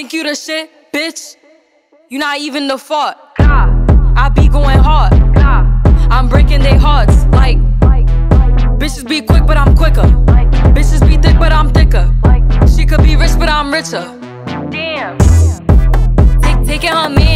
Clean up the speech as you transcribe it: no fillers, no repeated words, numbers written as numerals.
think you the shit, bitch? You not even the fault. I be going hard. I'm breaking their hearts. Like, bitches be quick, but I'm quicker. Bitches be thick, but I'm thicker. She could be rich, but I'm richer. Damn. Taking her man.